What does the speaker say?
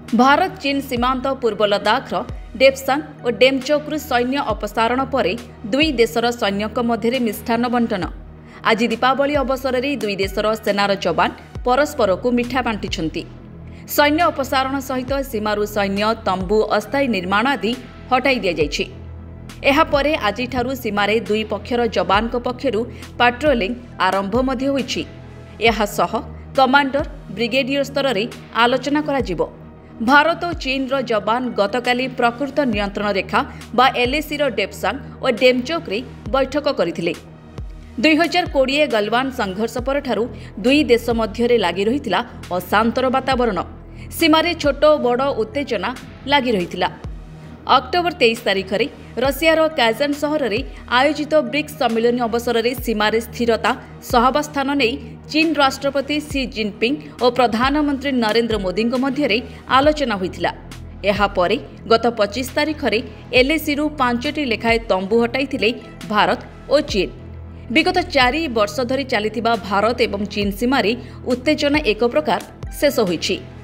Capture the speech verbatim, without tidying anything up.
भारत चीन सीमांत पूर्व लद्दाखर डेप्सांग और डेमचौकरू सैन्य अपसारण पर दुई देशर सैन्यों मध्य मिष्ठान्न बंटन। आज दीपावली अवसर में दुई देशर सेनार जवान परस्पर को मिठा बांटी। सैन्य अपसारण सहित सीमारू सैन्य तंबू अस्थायी निर्माण आदि हटाई दि जाइछि। एहा परे आजिठारू सीमारे दुई पक्षर जवान पक्षरु पाट्रोलिंग आरंभ मध्य होइछि। एहा सह कमांडर ब्रिगेडियर स्तर में आलोचना कराजिबो। भारत और चीन रो जवान गतकाली प्रकृत नियंत्रण रेखा बा एलएसी रो डेप्सांग और डेमचौक रे बैठक करथिले। दुई हजार कोड़े गलवान संघर्ष पर ठारू दुई देश मध्य लगी रही अशांतर वातावरण। सीमारे छोट बड़ उत्तेजना लगी रही। अक्टोबर तेईस तारीख में रशियार काजान सहर में आयोजित ब्रिक्स सम्मेलन अवसर में सीमारे स्थिरता सहावस्थान नहीं चीन राष्ट्रपति सी जिनपिंग और प्रधानमंत्री नरेंद्र मोदी मध्य आलोचना होइथिला। एहा परे गत पच्चीस तारीख में एलएसी रु पांचटी लेखाए तंबू हटाई भारत और चीन। विगत चारि वर्ष धरी चली भारत एवं चीन सीमारे उत्तेजना एक प्रकार शेष होइछि।